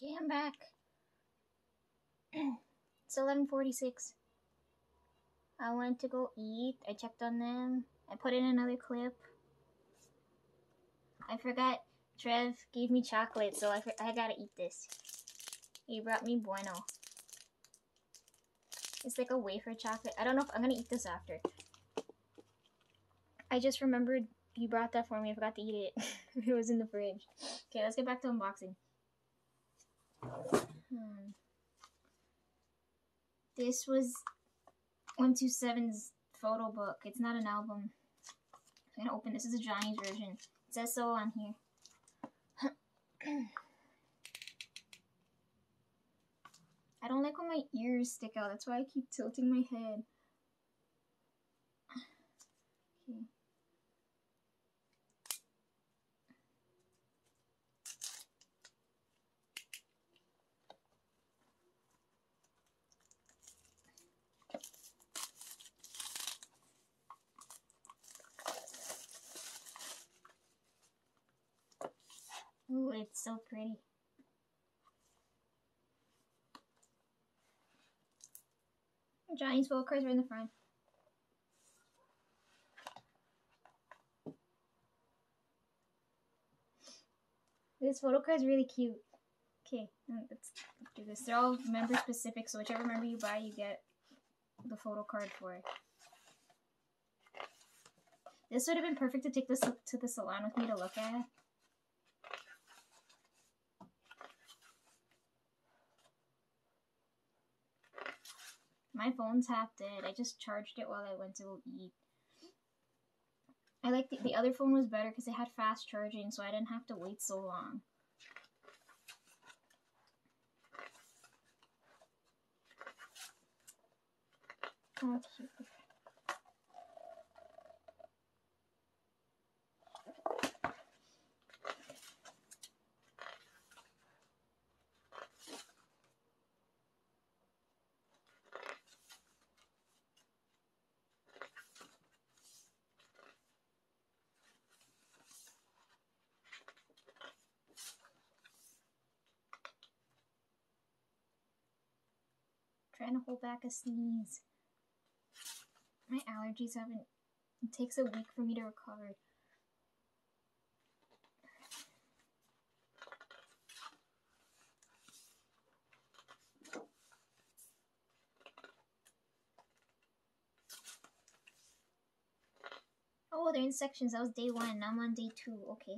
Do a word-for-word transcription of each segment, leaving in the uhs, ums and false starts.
Okay, I'm back. It's eleven forty-six. I went to go eat. I checked on them. I put in another clip. I forgot Trev gave me chocolate, so I, I gotta eat this. He brought me Bueno. It's like a wafer chocolate. I don't know if I'm gonna eat this after. I just remembered he brought that for me. I forgot to eat it. It was in the fridge. Okay, let's get back to unboxing. Hmm. This was one two seven's photo book. It's not an album. I'm gonna open this. This is Johnny's version. It says so on here. I don't like when my ears stick out. That's why I keep tilting my head. Okay. Ooh, it's so pretty. Johnny's photo cards are in the front. This photo card is really cute. Okay, let's do this. They're all member specific, so whichever member you buy, you get the photo card for it. This would have been perfect to take this to the salon with me to look at. My phone's half dead. I just charged it while I went to eat. I like the, the other phone was better because it had fast charging, so I didn't have to wait so long. Oh, cute. Trying to hold back a sneeze. My allergies haven't... It takes a week for me to recover. Oh, they're in sections. That was day one. Now I'm on day two. Okay.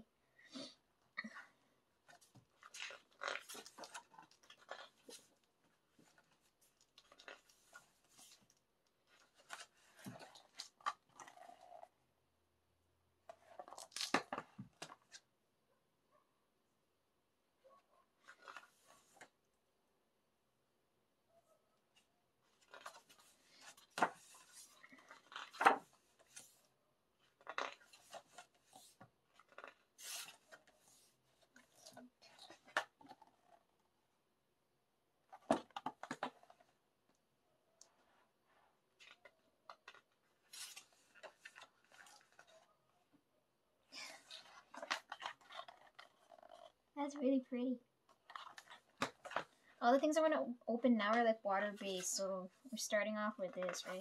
That's really pretty. All the things I want to open now are like water-based, so we're starting off with this, right?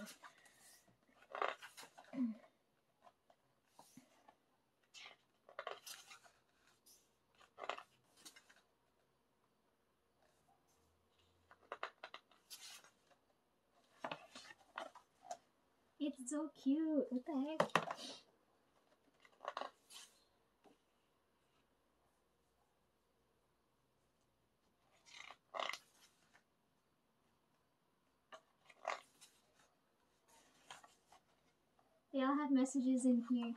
It's so cute. What the heck? They all have messages in here.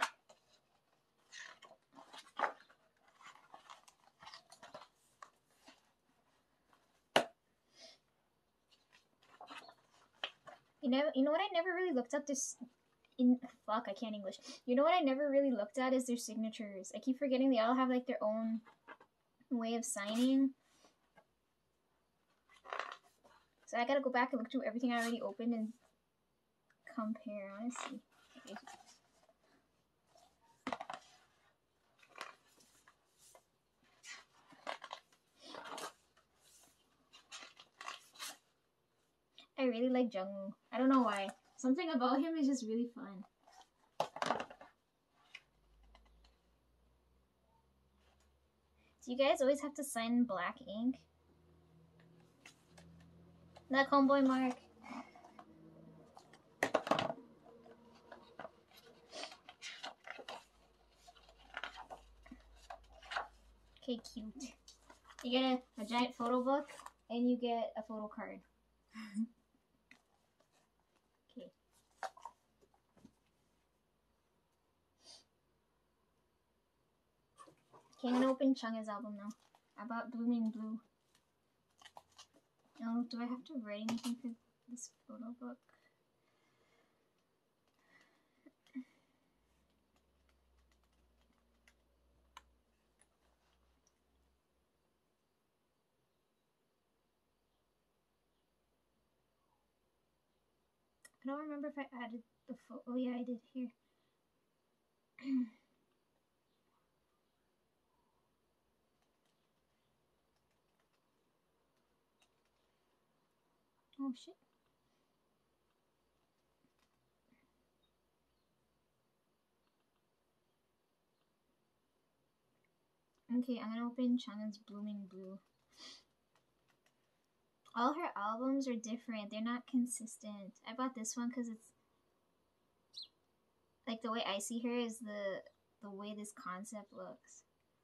You know, you know what I never really looked at this in fuck, I can't English. You know what I never really looked at is their signatures. I keep forgetting they all have like their own way of signing. So I gotta go back and look through everything I already opened and compare. I wanna see. Okay. really like Jungwoo. I don't know why. Something about him is just really fun. Do you guys always have to sign in black ink? That homeboy Mark. Okay, cute. You get a, a giant photo book and you get a photo card. Okay. Okay, I'm gonna open Chungha's album now. About Blooming Blue. Oh, do I have to write anything for this photo book? I don't remember if I added the photo. Oh yeah, I did here. Oh shit. Okay, I'm gonna open Chungha's Blooming Blue. All her albums are different. They're not consistent. I bought this one because it's like the way I see her is the the way this concept looks.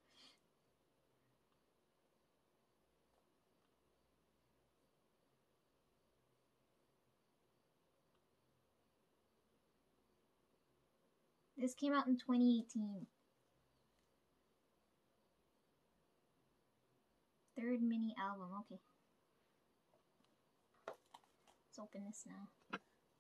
This came out in twenty eighteen. Third mini album. Okay. Let's open this now.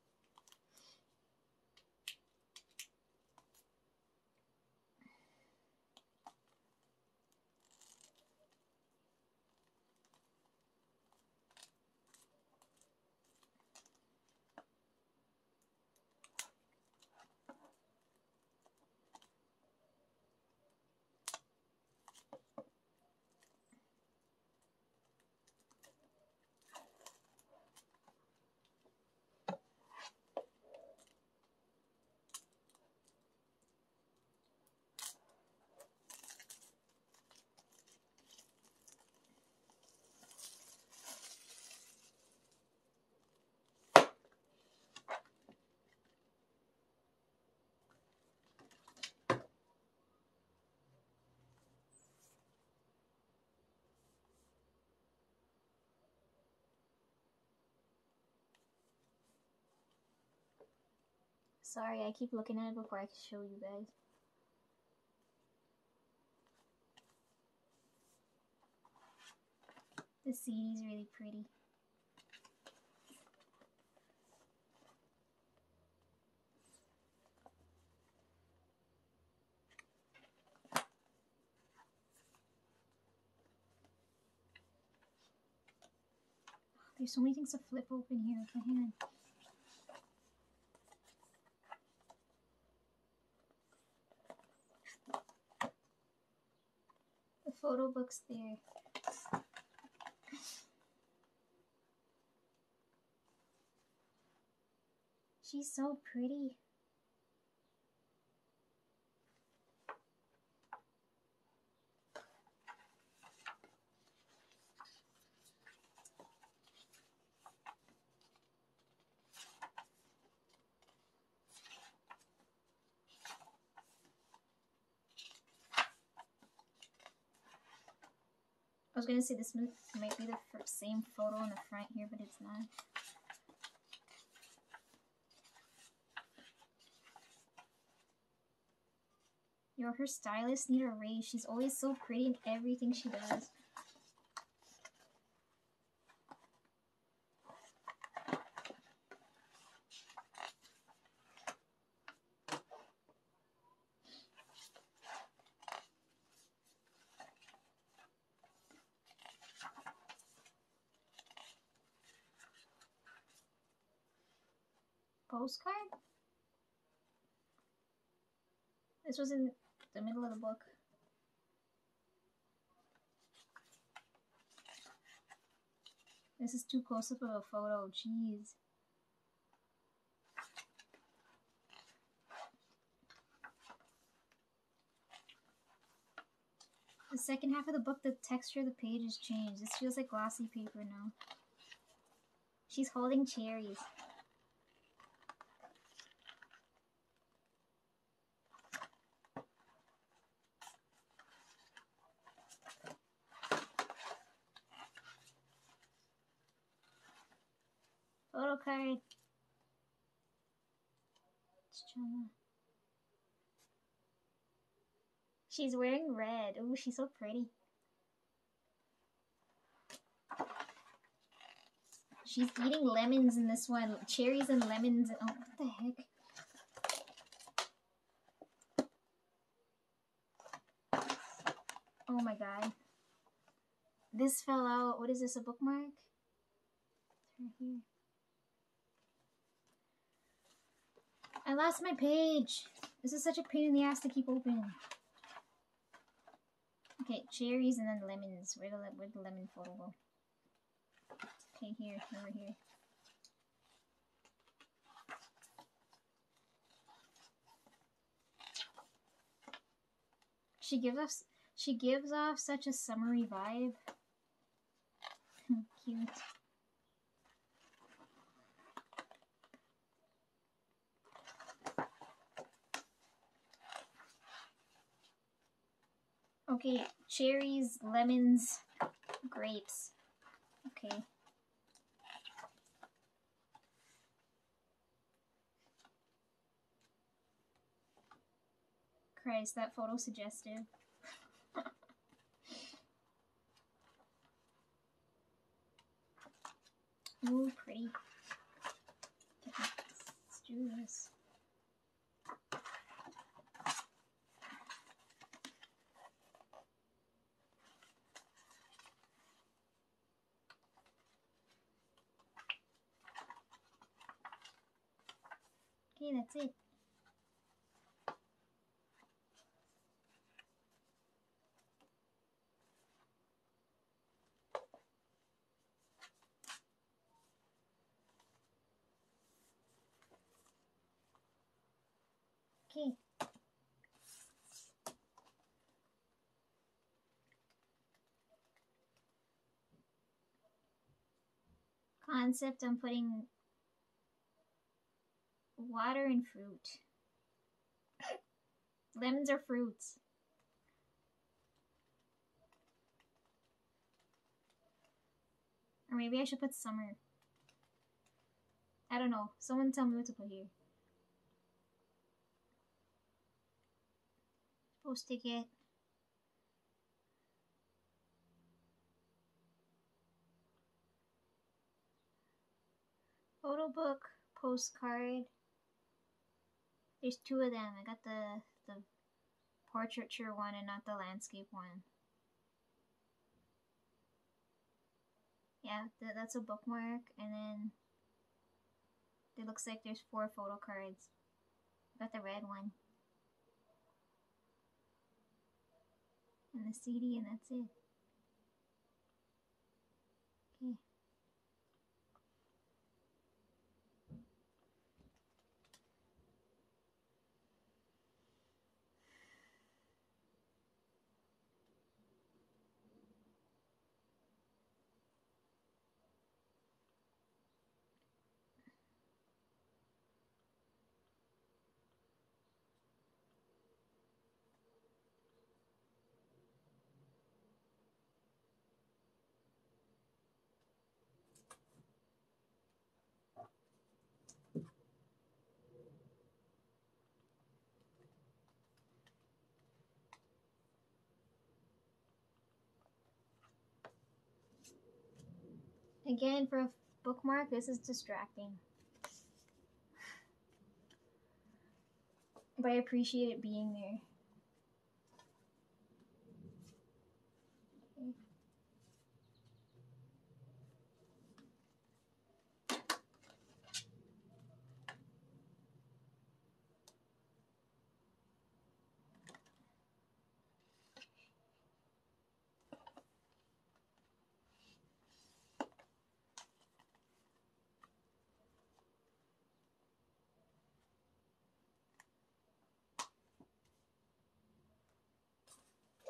Sorry, I keep looking at it before I can show you guys. The C D is really pretty. There's so many things to flip open here with my hand. The photo book's there. She's so pretty. I was gonna say this might be the same photo in the front here, but it's not. Yo, her stylists need a raise. She's always so pretty in everything she does. Postcard? This was in the middle of the book. This is too close up of a photo. Jeez. The second half of the book, the texture of the page has changed. This feels like glossy paper now. She's holding cherries. Photo card. She's wearing red. Ooh, she's so pretty. She's eating lemons in this one. Cherries and lemons. Oh, what the heck? Oh my god. This fell out. What is this, a bookmark? It's right here. I lost my page. This is such a pain in the ass to keep open. Okay, cherries and then lemons. Where the, where'd the lemon photo go? Okay, here, over here. She gives us, she gives off such a summery vibe. Cute. Okay, cherries, lemons, grapes. Okay. Christ, that photo suggestive. Ooh, pretty. Let's do this. Okay, that's it. Okay. Concept, I'm putting water and fruit. Lemons are fruits. Or maybe I should put summer. I don't know. Someone tell me what to put here. Post ticket. Photo book, postcard. There's two of them. I got the the portraiture one and not the landscape one. Yeah, th that's a bookmark, and then it looks like there's four photo cards. I got the red one. And the C D, and that's it. Okay. Again, for a bookmark, this is distracting. But I appreciate it being there. Okay.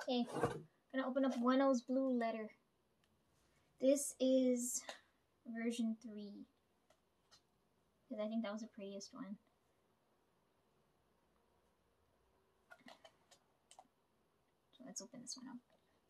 Okay, gonna open up Weno's Blue Letter. This is version three. Because I think that was the prettiest one. So let's open this one up.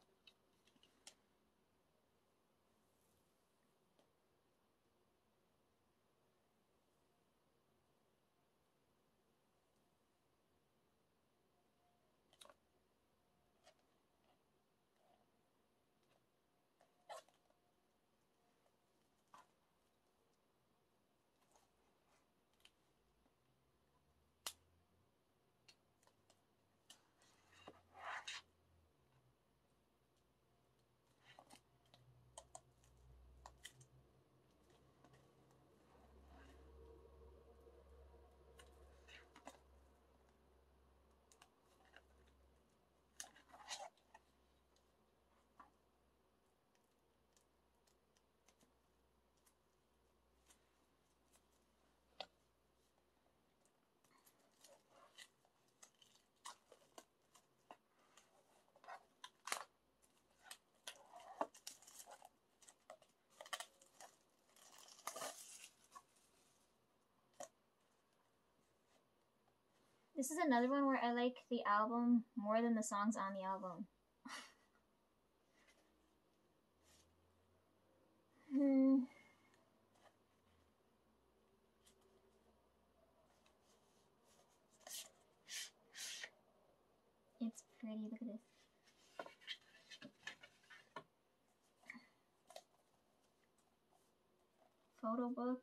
This is another one where I like the album more than the songs on the album. hmm. It's pretty, look at this. Photo book.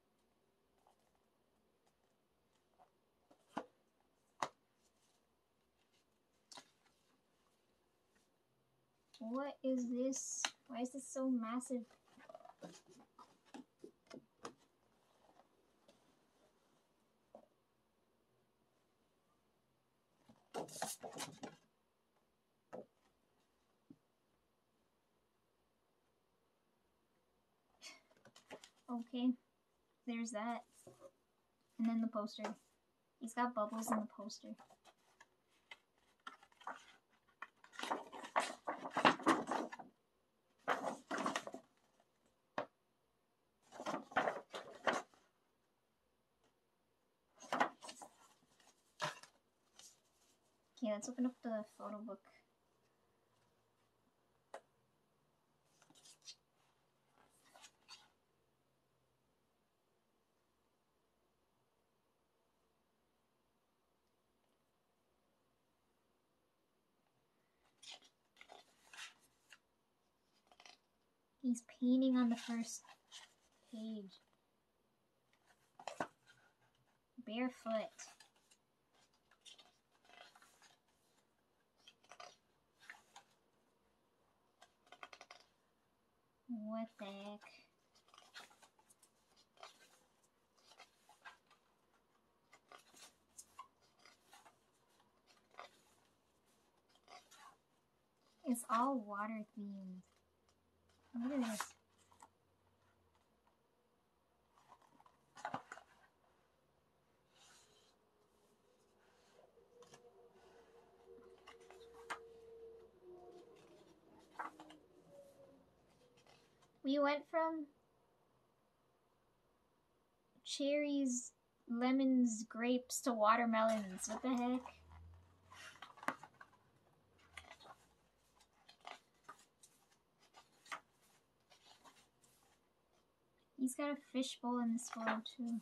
What is this? Why is this so massive? Okay, there's that. And then the poster. He's got bubbles in the poster. Okay, let's open up the photo book. He's painting on the first page. Barefoot. What the heck? It's all water themed. Look at this. We went from cherries, lemons, grapes to watermelons. What the heck? He's got a fishbowl in this photo too.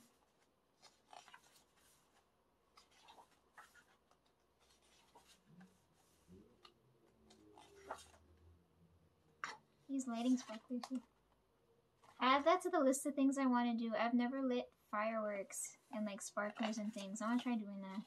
He's lighting sparklers too. Add that to the list of things I want to do. I've never lit fireworks and like sparklers and things. I want to try doing that.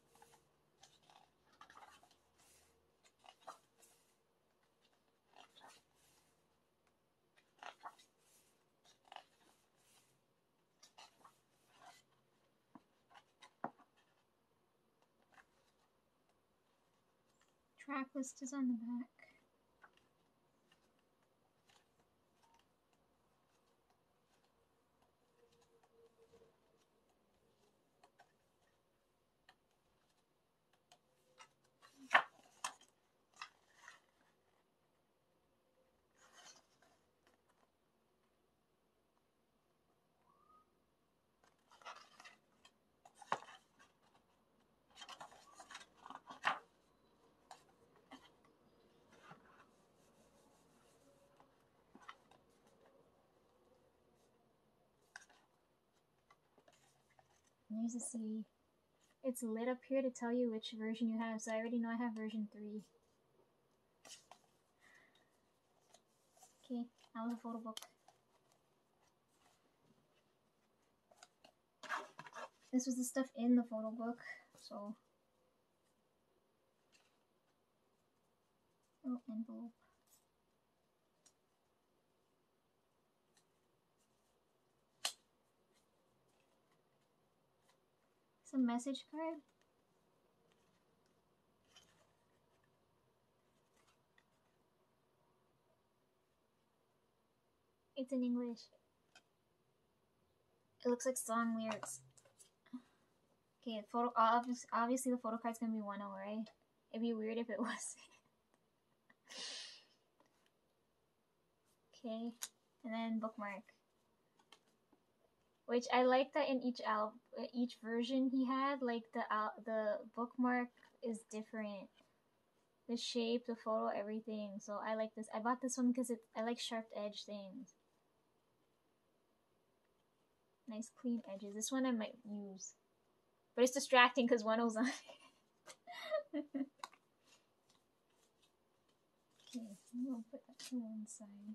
Track list is on the back. Here's the C D. It's lit up here to tell you which version you have, so I already know I have version three. Okay, that was a photo book. This was the stuff in the photo book, so... Oh, envelope. Some message card. It's in English. It looks like song lyrics. Okay, photo. Obviously, obviously the photo card's gonna be one oh, right? It'd be weird if it was. Okay, and then bookmark. Which I like that in each al each version he had, like the al the bookmark is different. The shape, the photo, everything. So I like this. I bought this one because it I like sharp edge things. Nice clean edges. This one I might use. But it's distracting because one O's on it. Okay, I'm gonna put that to one side.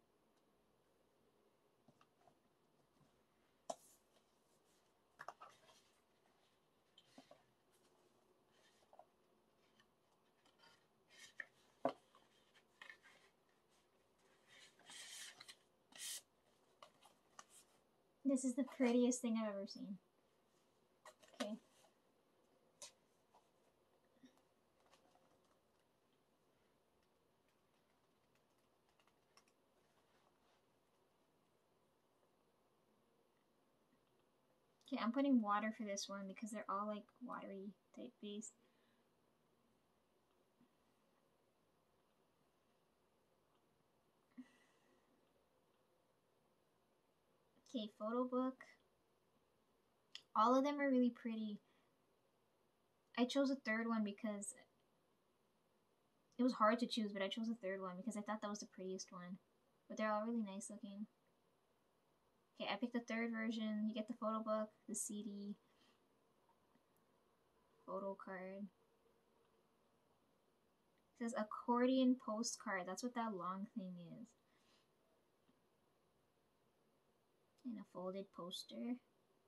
This is the prettiest thing I've ever seen. Okay. Okay, I'm putting water for this one because they're all like watery type based. Okay, photo book. All of them are really pretty. I chose a third one because it was hard to choose, but I chose a third one because I thought that was the prettiest one. But they're all really nice looking. Okay, I picked the third version. You get the photo book, the C D, photo card. It says accordion postcard. That's what that long thing is. And a folded poster.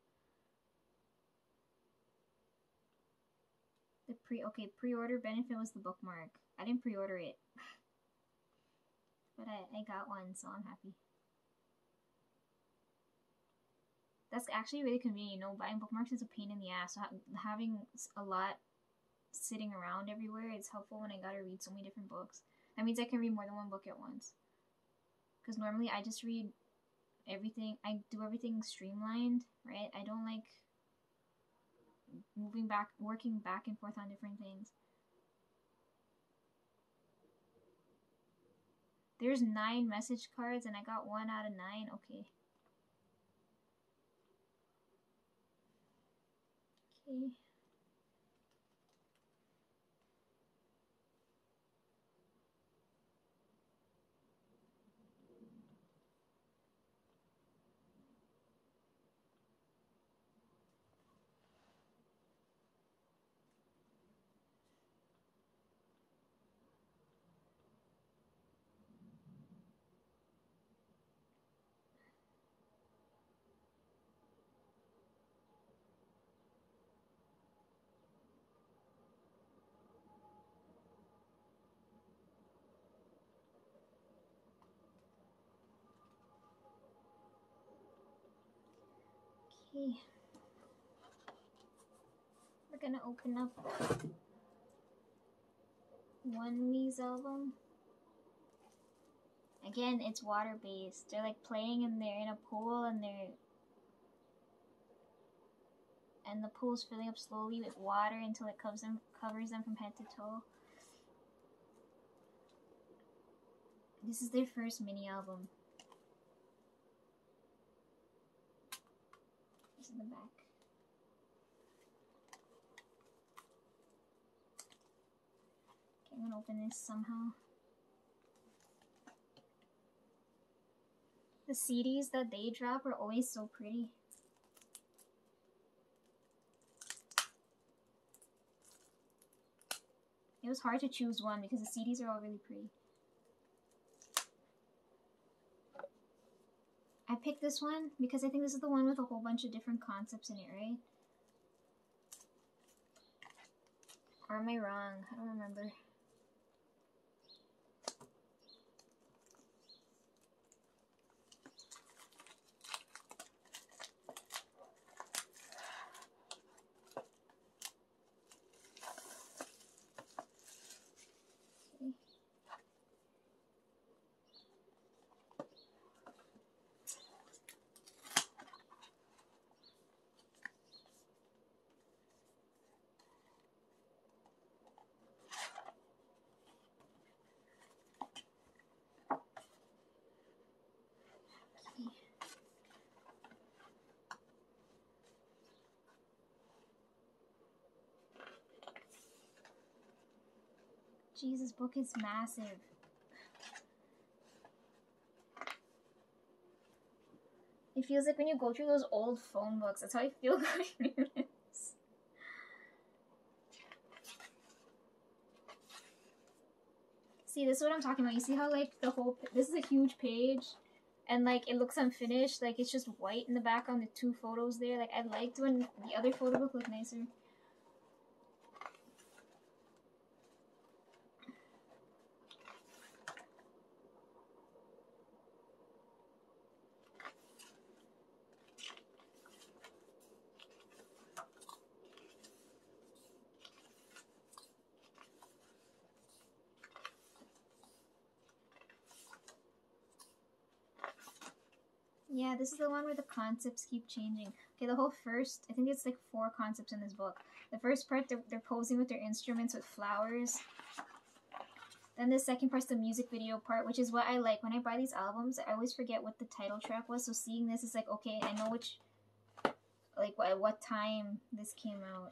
The pre okay pre-order benefit was the bookmark. I didn't pre-order it, but I, I got one, so I'm happy. That's actually really convenient. You know, buying bookmarks is a pain in the ass. So ha having a lot sitting around everywhere is helpful when I gotta read so many different books. That means I can read more than one book at once. Because normally I just read everything. I do everything streamlined, right? I don't like moving back, working back and forth on different things. There's nine message cards and I got one out of nine. Okay. Okay. Okay. We're gonna open up One Wee's album. Again, it's water based. They're like playing and they're in a pool and they're and the pool's filling up slowly with water until it covers them covers them from head to toe. This is their first mini album. This is the back. Okay, I'm gonna open this somehow. The C Ds that they drop are always so pretty. It was hard to choose one because the C Ds are all really pretty. I picked this one because I think this is the one with a whole bunch of different concepts in it, right? Or am I wrong? I don't remember. Jeez, this book is massive. It feels like when you go through those old phone books, that's how I feel going through this. See, this is what I'm talking about. You see how, like, the whole, this is a huge page, and, like, it looks unfinished. Like, it's just white in the background, the two photos there. Like, I liked when the other photo book looked nicer. Yeah, this is the one where the concepts keep changing. Okay, the whole first, I think it's like four concepts in this book. The first part, they're, they're posing with their instruments with flowers. Then the second part's the music video part, which is what I like. When I buy these albums, I always forget what the title track was. So seeing this is like, okay, I know which, like, what, at what time this came out.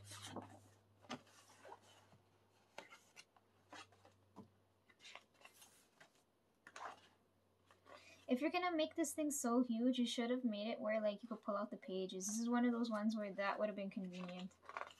If you're gonna make this thing so huge, you should have made it where, like, you could pull out the pages. This is one of those ones where that would have been convenient.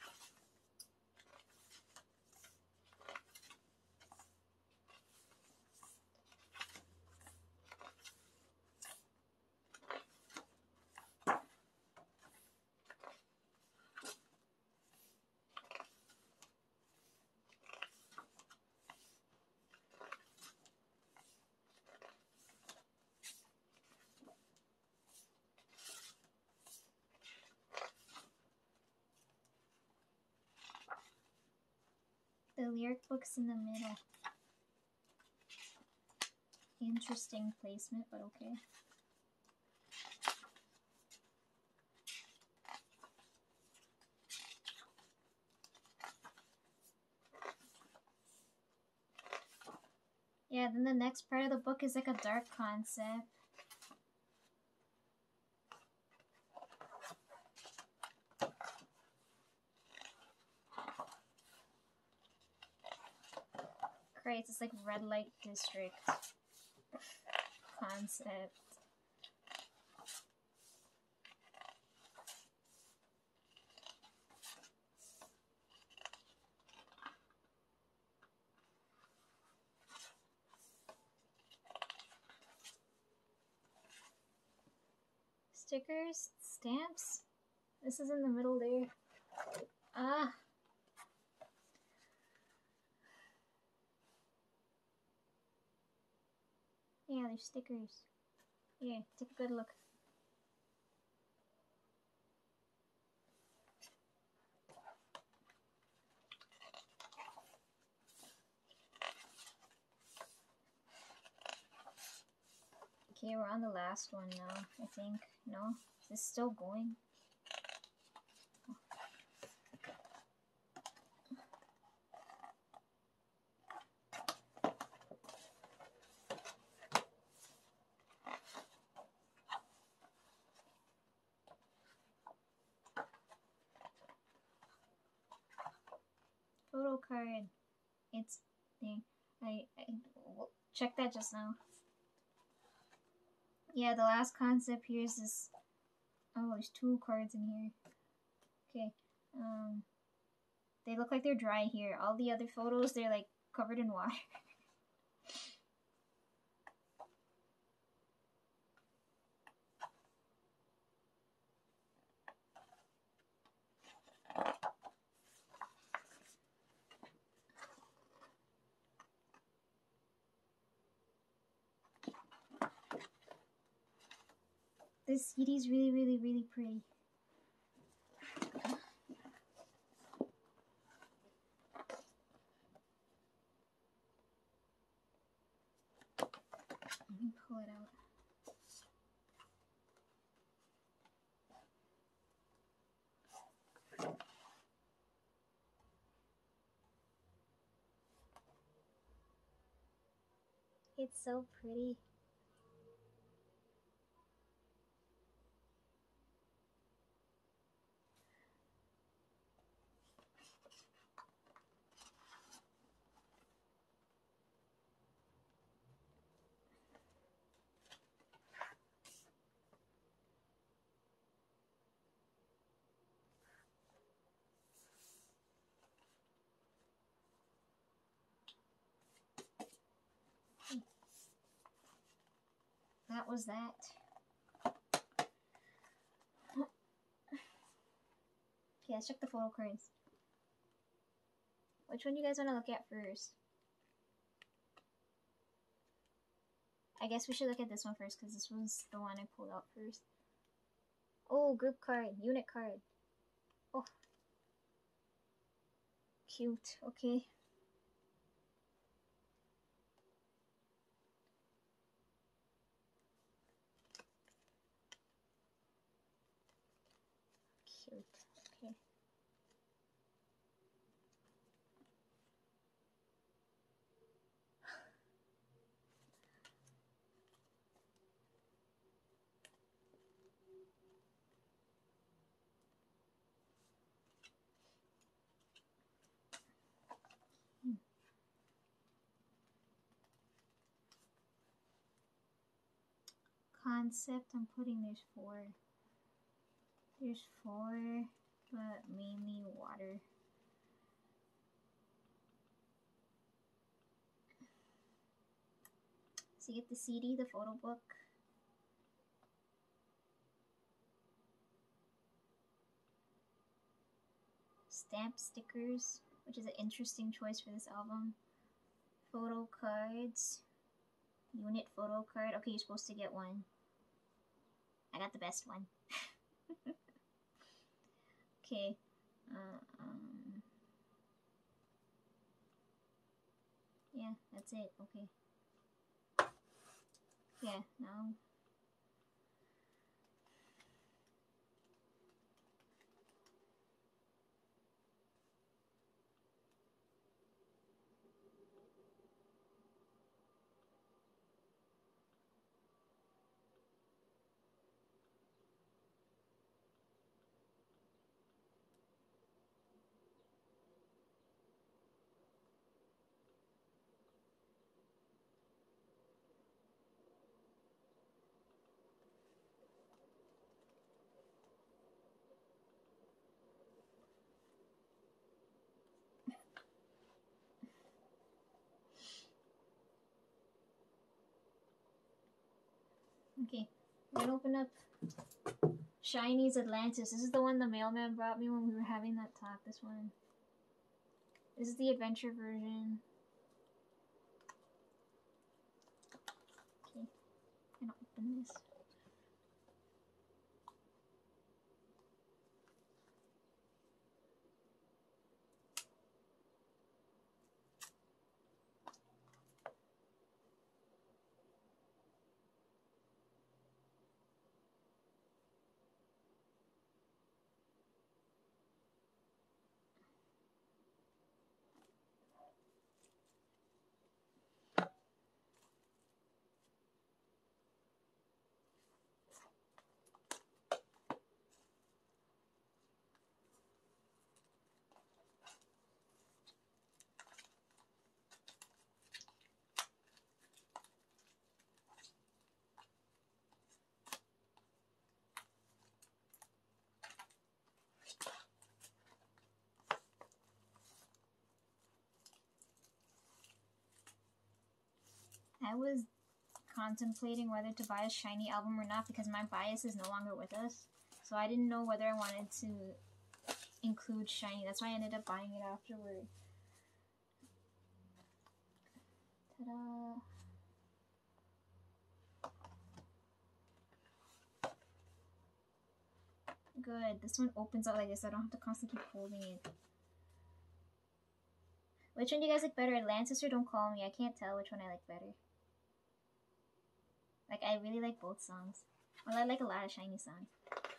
The lyric book's in the middle. Interesting placement, but okay. Yeah, then the next part of the book is like a dark concept. Great, it's like red light district concept. Stickers, stamps. This is in the middle there. Ah. Yeah, they're stickers. Yeah, take a good look. Okay, we're on the last one now, I think. No? Is this still going? Photo card. It's thing. I, I well, check that just now. Yeah, the last concept here is this. Oh, there's two cards in here. Okay. Um, They look like they're dry here. All the other photos, they're like covered in water. This C D is really, really, really pretty. Let me pull it out. It's so pretty. That was that. Okay, let's check the photo cards. Which one do you guys want to look at first? I guess we should look at this one first because this was the one I pulled out first. Oh, group card, unit card. Oh, cute. Okay. Cute. Okay. Concept, I'm putting there's four. There's four, but mainly water. So you get the C D, the photo book. Stamp stickers, which is an interesting choice for this album. Photo cards. Unit photo card. Okay, you're supposed to get one. I got the best one. Okay. Uh, um, yeah, that's it. Okay. Yeah, now. Okay, we're gonna open up Shiny's Atlantis. This is the one the mailman brought me when we were having that talk. This one. This is the adventure version. Okay, I'm gonna open this. I was contemplating whether to buy a SHINee album or not because my bias is no longer with us. So I didn't know whether I wanted to include SHINee. That's why I ended up buying it afterward. Ta-da! Good. This one opens out like this. I don't have to constantly keep holding it. Which one do you guys like better, Atlantis or Don't Call Me? I can't tell which one I like better. Like, I really like both songs. Well, I like a lot of SHINee songs.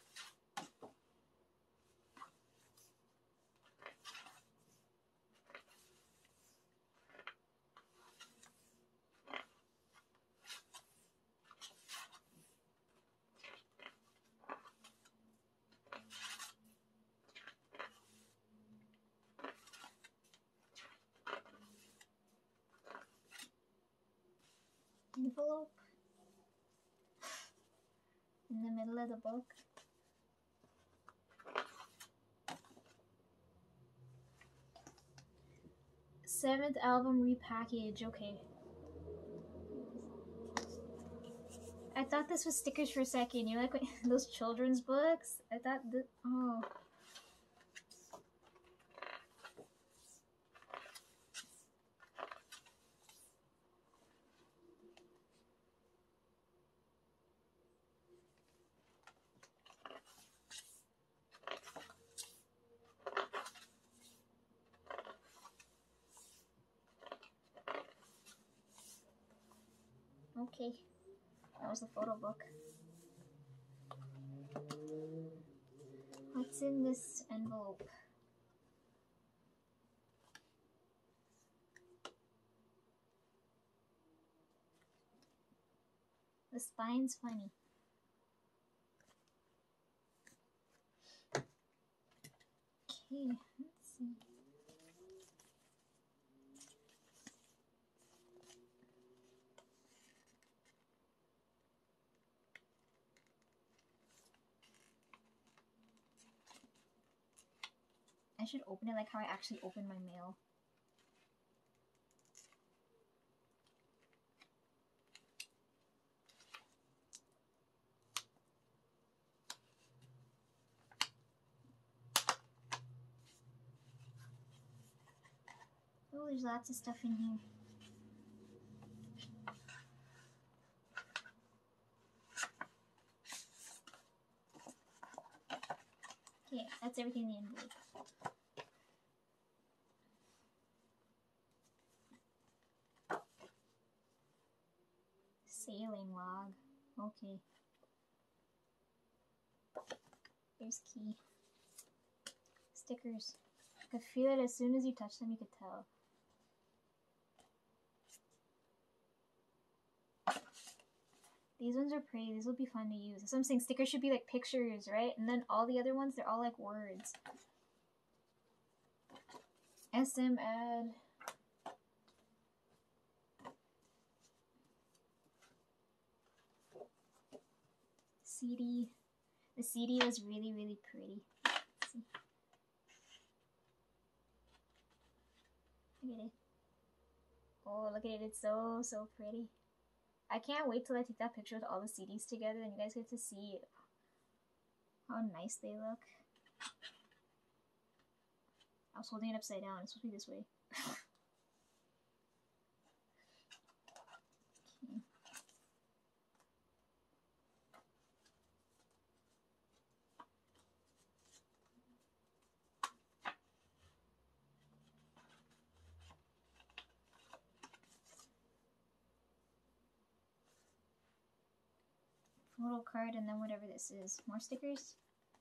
Envelope in the middle of the book. Seventh album repackage. Okay. I thought this was stickers for a second. You know, like those children's books? I thought that. Oh. Okay, that was the photo book. What's in this envelope? The spine's funny. Okay, let's see. I should open it like how I actually open my mail. Oh, there's lots of stuff in here. Okay, that's everything in the envelope. Sailing log. Okay. There's key. Stickers. I could feel it as soon as you touch them, you could tell. These ones are pretty. These will be fun to use. So I'm saying stickers should be like pictures, right? And then all the other ones, they're all like words. S M ad. C D. The C D was really, really pretty. Let's see. Look at it. Oh, look at it. It's so, so pretty. I can't wait till I take that picture with all the C Ds together and you guys get to see how nice they look. I was holding it upside down. It's supposed to be this way. Okay. Photo card and then whatever this is. More stickers.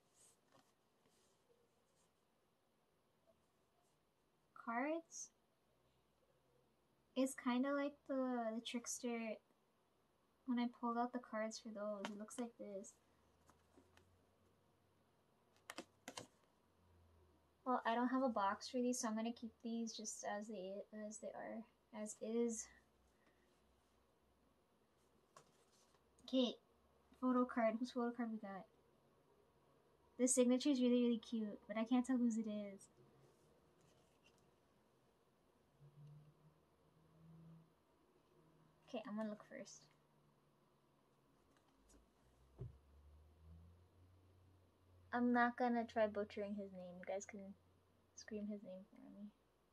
Cards. It's kind of like the, the Trickster. When I pulled out the cards for those, it looks like this. Well, I don't have a box for these, so I'm gonna keep these just as they as they are, as is. Okay, photo card. Whose photo card we got? This signature is really, really cute, but I can't tell whose it is. Okay, I'm gonna look first. I'm not gonna try butchering his name. You guys can scream his name for me.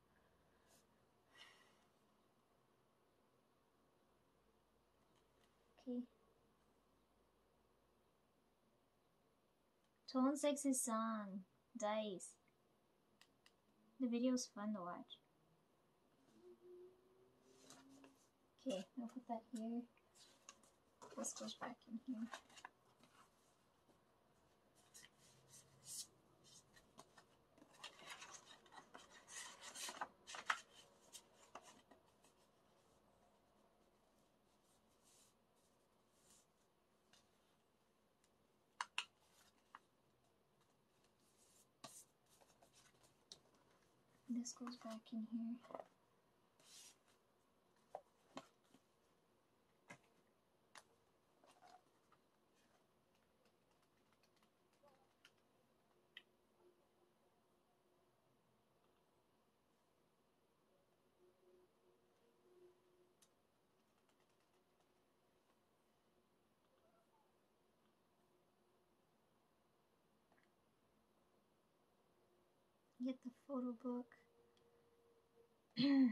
Okay. Tone Sex's song, Dice. The video's fun to watch. Okay, I'll put that here. This goes back in here. This goes back in here. Get the photo book. And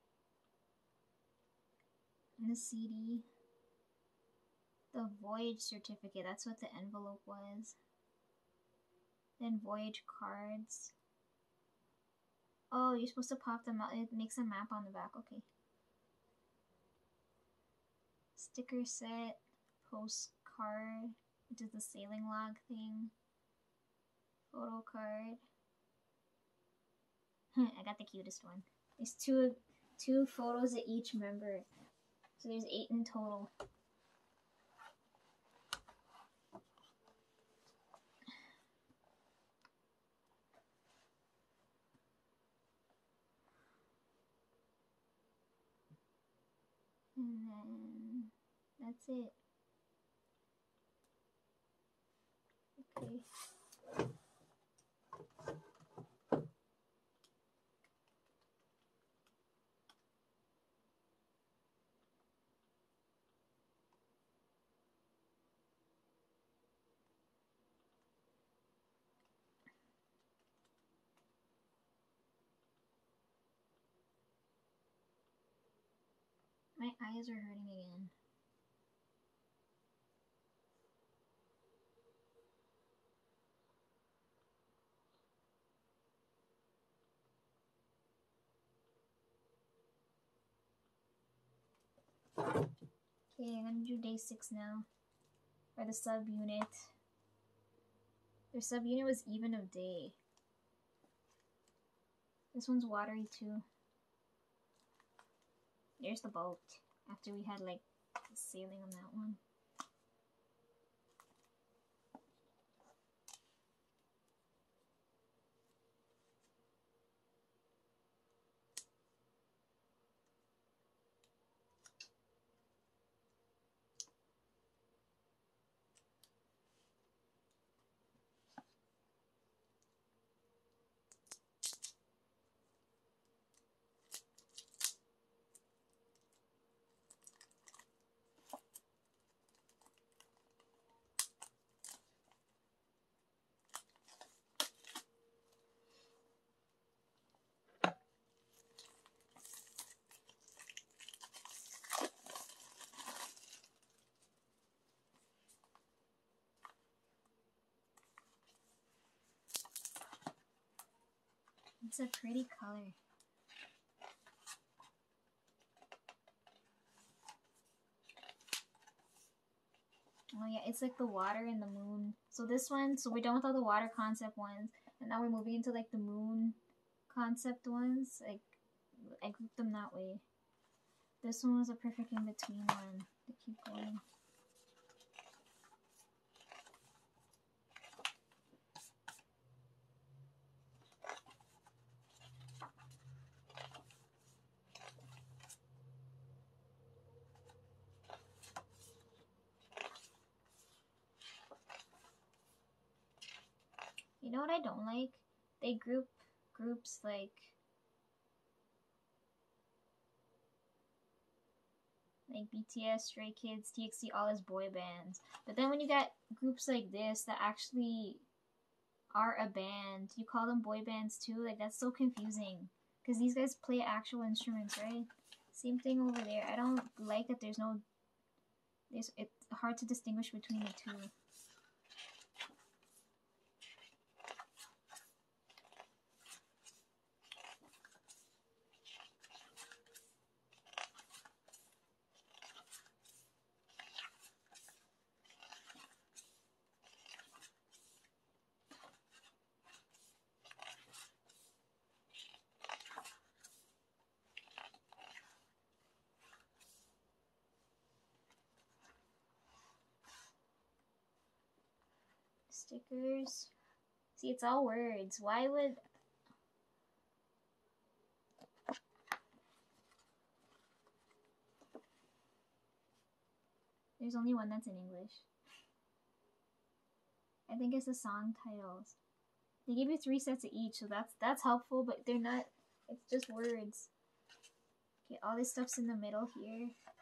the C D. The voyage certificate, that's what the envelope was. Then voyage cards. Oh, you're supposed to pop them out. It makes a map on the back. Okay. Sticker set. Postcard. Which is the sailing log thing. Photo card. I got the cutest one. There's two, two photos of each member. So there's eight in total. And then that's it. Okay. My eyes are hurting again. Okay, I'm gonna do day six now. For the subunit. Their subunit was even of day. This one's watery too. There's the boat. After we had like sailing on that one. It's a pretty color. Oh yeah, it's like the water and the moon. So this one, so we're done with all the water concept ones, and now we're moving into like the moon concept ones. Like, I grouped them that way. This one was a perfect in-between one to keep going. You know what I don't like? They group groups like like B T S, Stray Kids, T X T, all as boy bands. But then when you got groups like this that actually are a band, you call them boy bands too? Like, that's so confusing. Because these guys play actual instruments, right? Same thing over there. I don't like that there's no... There's, it's hard to distinguish between the two. Stickers. See, it's all words. Why would... There's only one that's in English. I think it's the song titles. They give you three sets of each, so that's that's helpful, but they're not... It's just words. Okay, all this stuff's in the middle here.